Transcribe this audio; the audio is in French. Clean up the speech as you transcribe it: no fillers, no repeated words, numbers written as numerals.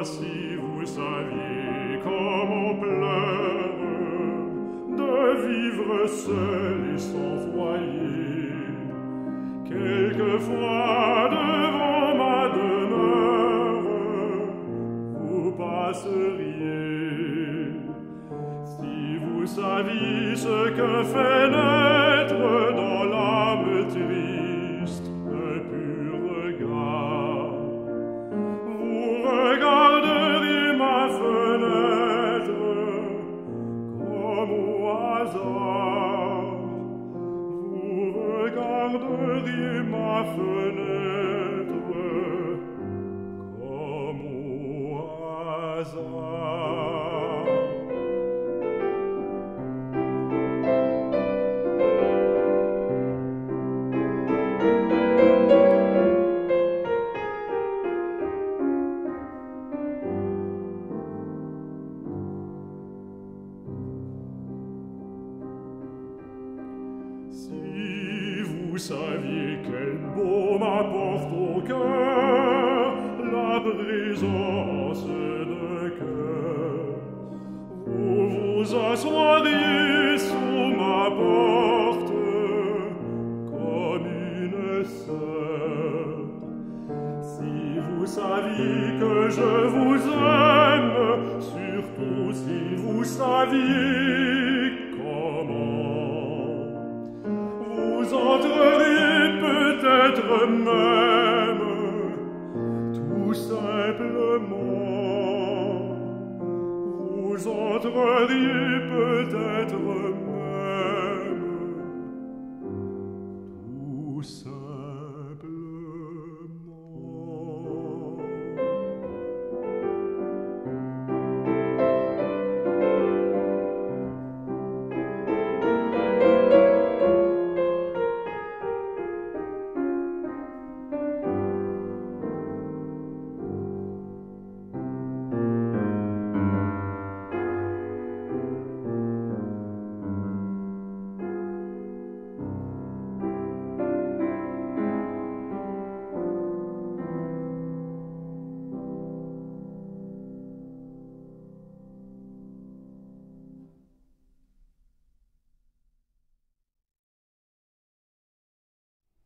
si vous saviez comme on pleure de vivre seul et sans foyer. Quelquefois devant ma demeure, vous passeriez. Si vous saviez ce que fait naître dans l'âme triste un pur regard, vous regarderiez ma fenêtre comme au hasard. Vous regarderiez ma fenêtre comme au hasard. Si vous saviez quel baume apporte au cœur la présence d'un cœur, vous vous assoiriez sous ma porte comme une sœur. Si vous saviez que je vous aime, surtout si vous saviez comment, vous entreriez peut-être même, tout simplement. Vous entreriez peut-être même, tout simplement.